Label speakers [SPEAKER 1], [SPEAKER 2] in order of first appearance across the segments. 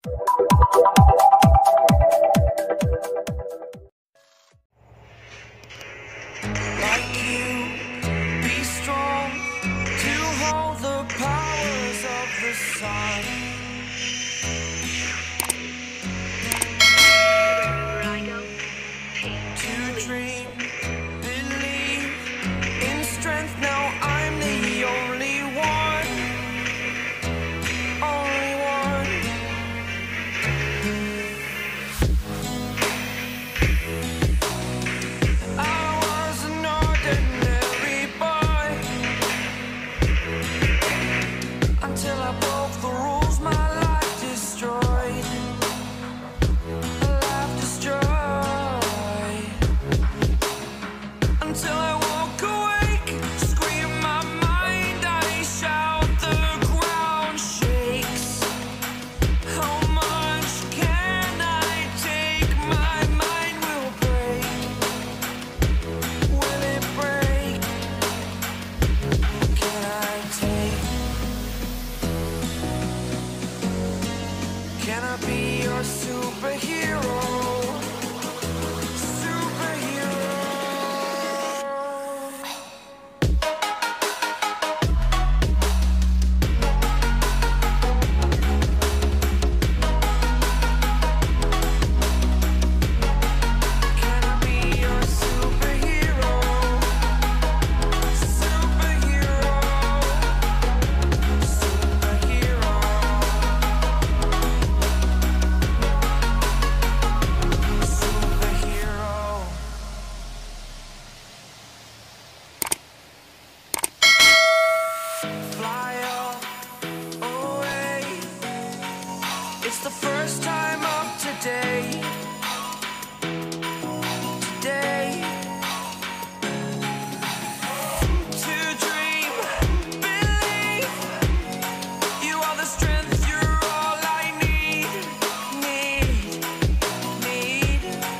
[SPEAKER 1] Like you, be strong to hold the powers of the sun.
[SPEAKER 2] Wherever I go,
[SPEAKER 1] To dream, believe in strength. Now I'm the only one, only one. I was an ordinary boy until I broke the rules. My life destroyed, life destroyed. Until I walk awake, scream my mind, I shout, the ground shakes. How much can I take? My mind will break. Will it break? Can I take? Can I be your superhero? Superhero. Can I be your superhero? Superhero. Superhero. Superhero. Fly away. It's the first time of today. Today. To dream, believe. You are the strength, you're all I need. Need.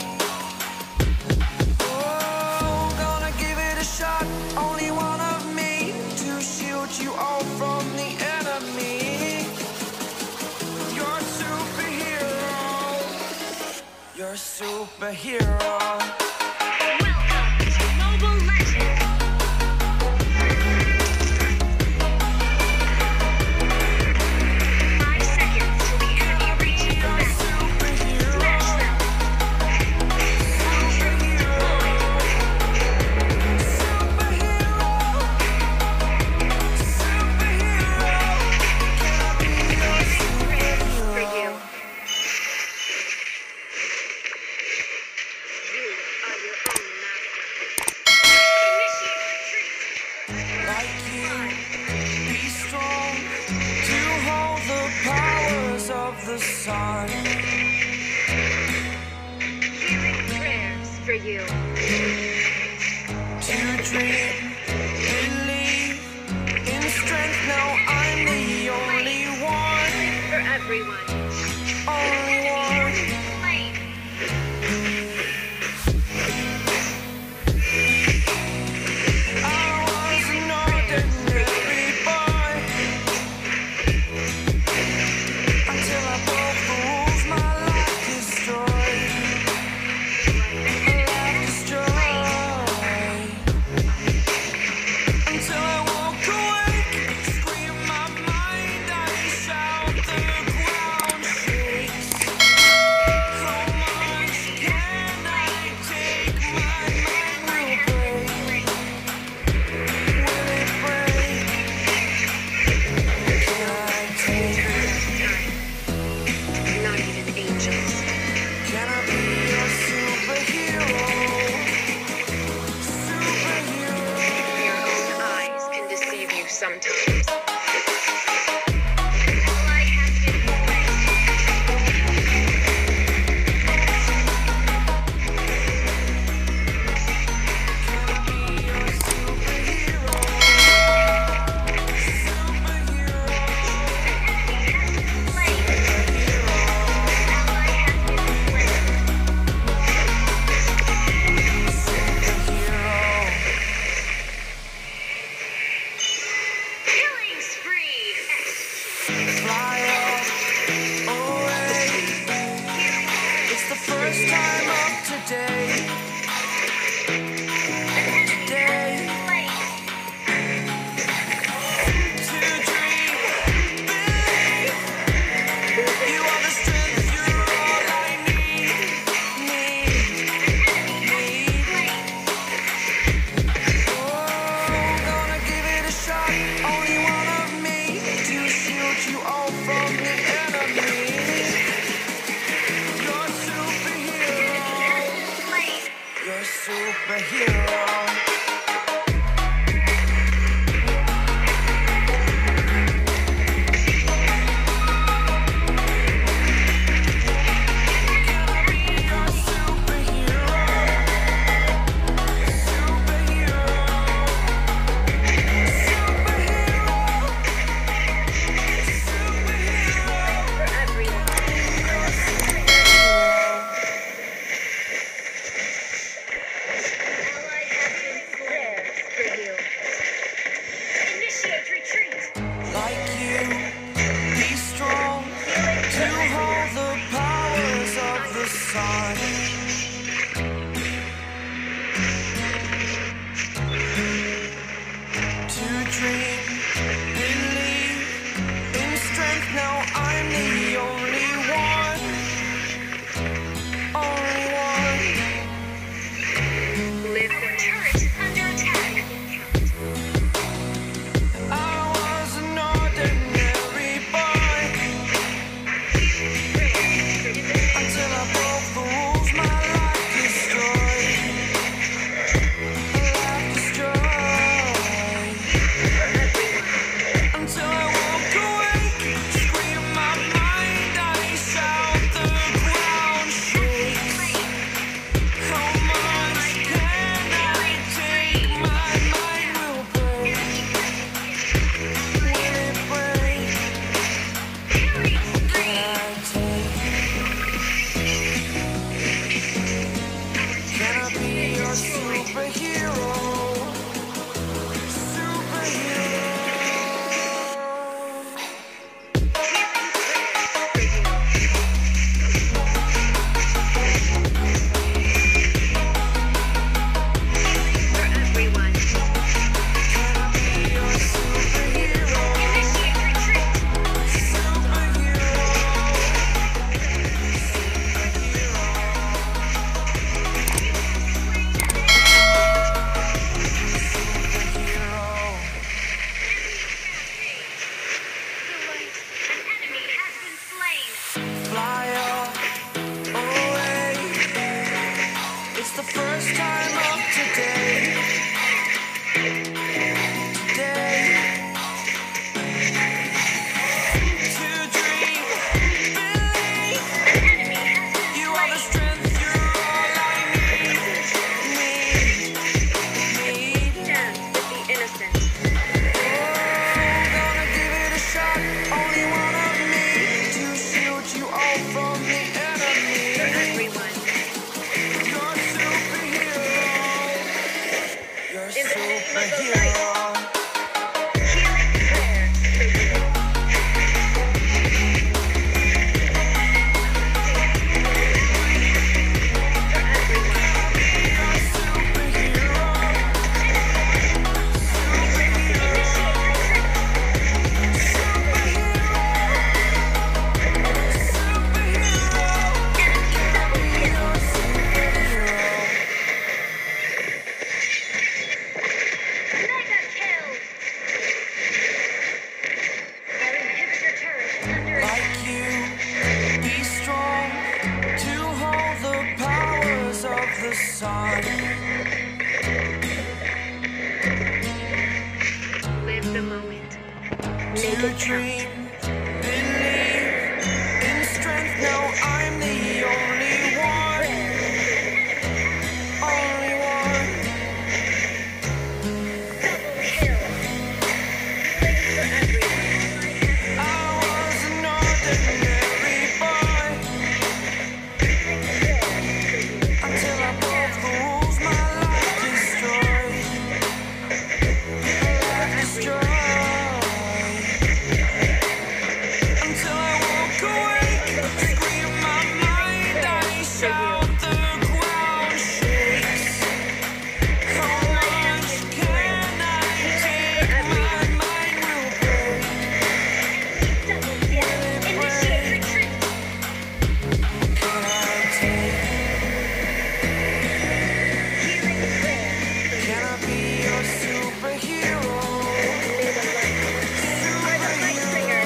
[SPEAKER 1] Oh, gonna give it a shot. Only one of me to shield you all from the enemy. You're a superhero. You're a superhero.
[SPEAKER 2] welcome to Mobile Legends! 5 seconds till the enemy reaches the map. Smash them! Ultra deployed! For you. You are your own master. Initiate retreat.
[SPEAKER 1] Like you, be strong to hold the powers of the sun.
[SPEAKER 2] Healing prayers for you.
[SPEAKER 1] To dream, believe in strength. Now I'm the only one,
[SPEAKER 2] For everyone.
[SPEAKER 1] only one.
[SPEAKER 2] Flame.
[SPEAKER 1] I was an ordinary boy until I broke the rules. My life destroyed, life destroyed. Until I walk awake, scream my mind, I shout, the ground shakes. you all from the enemy.
[SPEAKER 2] For everyone.
[SPEAKER 1] You're a superhero. You're a
[SPEAKER 2] In the name of the
[SPEAKER 1] superhero.
[SPEAKER 2] Healing prayer for you. For Mega kill! Our inhibitor turret is under attack.
[SPEAKER 1] Like you, be strong to hold the powers of the sun.
[SPEAKER 2] Live the moment. Make
[SPEAKER 1] To
[SPEAKER 2] it count.
[SPEAKER 1] dream, believe in strength. Now I'm the only one, only one.
[SPEAKER 2] Double kill. Healing for everyone.
[SPEAKER 1] I was an ordinary boy until I broke the rules. My life destroyed. Until I walk awake, scream my mind, I shout, the ground shakes. How much can I take? My mind will break.
[SPEAKER 2] Double kill. Initiate retreat.
[SPEAKER 1] Can I take?
[SPEAKER 2] Healing prayer for you.
[SPEAKER 1] Can I be your superhero?
[SPEAKER 2] Are the light singers.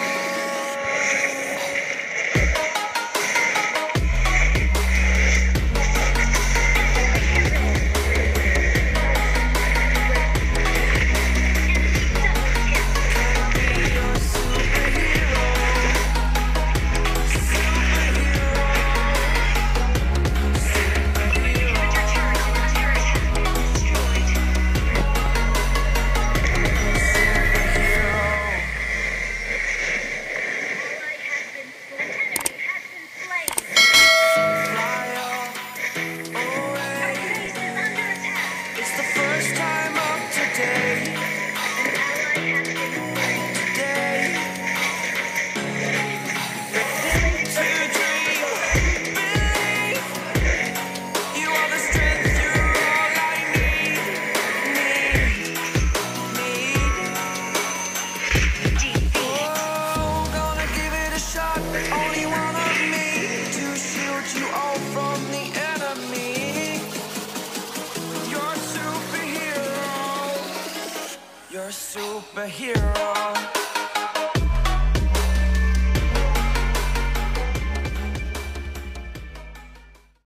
[SPEAKER 1] It's the first time of today. To dream, believe. You are the strength, you're all I need. Oh, gonna give it a shot. Only one of me to shield you all from the enemy. You're a superhero. You're a superhero.